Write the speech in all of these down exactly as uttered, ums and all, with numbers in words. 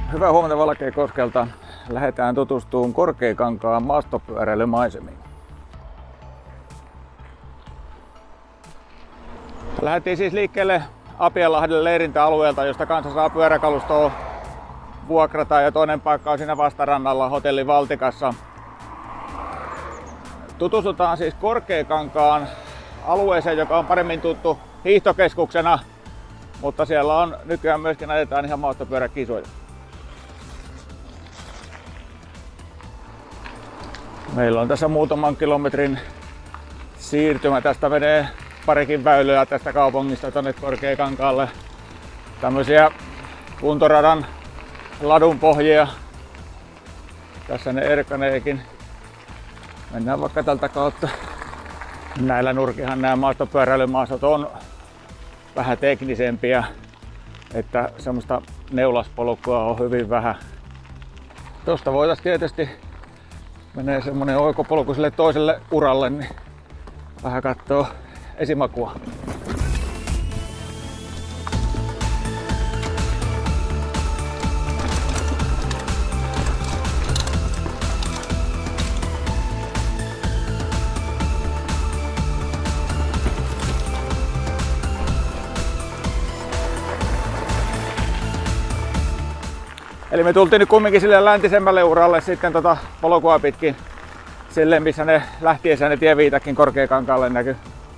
Hyvää huomenta Valkeakoskelta. Lähdetään tutustumaan Korkeakankaan maastopyöräilymaisemiin. Lähdettiin siis liikkeelle Apianlahden leirintäalueelta, josta kanssa saa pyöräkalustoa vuokrata, ja toinen paikka on siinä vastarannalla hotelli Valtikassa. Tutustutaan siis Korkeakankaan alueeseen, joka on paremmin tuttu hiihtokeskuksena, mutta siellä on nykyään myöskin ajetaan ihan maastopyöräkisoja. Meillä on tässä muutaman kilometrin siirtymä. Tästä menee parikin väylää tästä kaupungista tonne Korkeakankaalle. Tämmöisiä kuntoradan ladun pohjia. Tässä ne erkaneekin. Mennään vaikka tältä kautta. Näillä nurkihan nämä maastopyöräilymaastot on vähän teknisempiä, että semmoista neulaspolkua on hyvin vähän. Tosta voitaisiin tietysti menee semmonen oikopolku sille toiselle uralle, niin vähän kattoo esimakua. Eli me tultiin nyt kumminkin sille läntisemmälle uralle sitten tota polkua pitkin, sille missä ne lähtiessä ne tieviitakin Korkeakankaalle näkyy.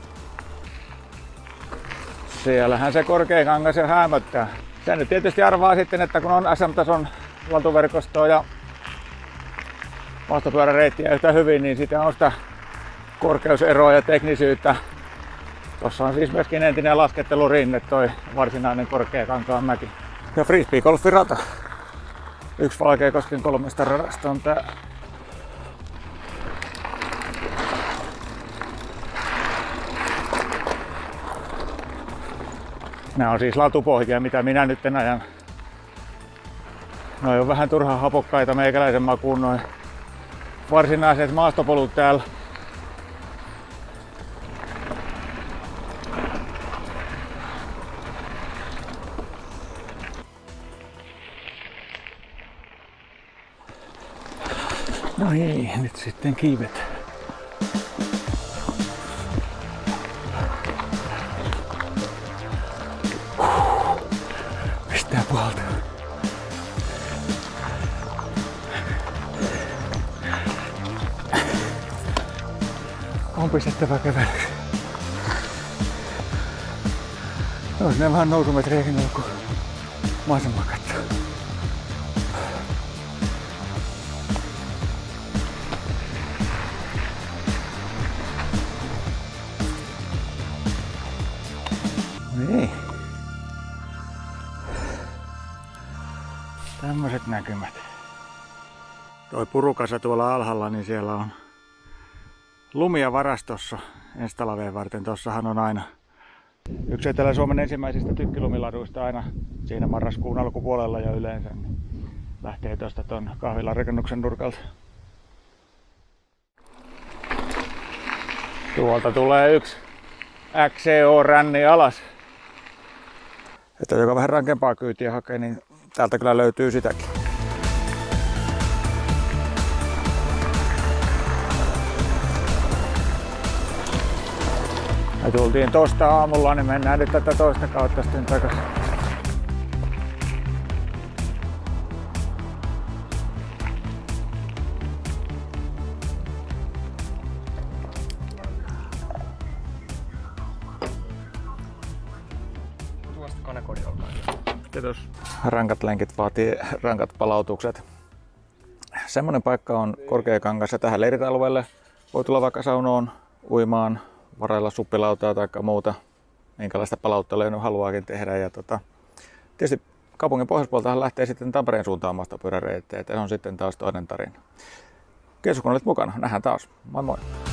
Siellähän se Korkeakangas jo häämöttää. Sen nyt tietysti arvaa sitten, että kun on S M-tason latuverkostoa ja maastopyöräreittiä yhtä hyvin, niin sitä on sitä korkeuseroa ja teknisyyttä. Tuossa on siis myöskin entinen laskettelurinne, toi varsinainen Korkeakankaan mäki. Ja frisbeegolfirata. Yksi Valkeakosken kolmesta radasta on tää. Nää on siis latupohjia, mitä minä nyt en ajan. Noi on vähän turhaan hapokkaita meikäläisen makuun noin varsinaiset maastopolut täällä. No niin, nyt sitten kiivet. Pistää puhaltaa. On pistettävä kävelyksi. No sinne vähän nousumetreihin ollut, kun maisemaa katsoo. Niin. Tämmöiset näkymät. Toi purukasa tuolla alhaalla, niin siellä on lumia varastossa ensitalveen varten. Tossahan on aina yksi Etelä-Suomen ensimmäisistä tykkilumiladuista aina siinä marraskuun alkupuolella ja yleensä. Niin lähtee tuosta ton kahvilan rakennuksen nurkalta. Tuolta tulee yksi X C O-ränni alas. Että joka vähän rankempaa kyytiä hakee, niin täältä kyllä löytyy sitäkin. Me tultiin tosta aamulla, niin mennään nyt tätä toista kautta sitten takaisin. Kiitos. Rankat lenkit vaatii rankat palautukset. Semmoinen paikka on Korkeakangas, ja tähän leirintäalueelle voi tulla vaikka saunoon, uimaan, varailla suppilautaa tai muuta, minkälaista palauttelua haluaakin tehdä. Ja tota, tietysti kaupungin pohjoispuoltahan lähtee sitten Tampereen suuntaan maastopyöräreittejä, ja se on sitten taas toinen tarina. Kiitos kun olit mukana. Nähdään taas. Moi moi!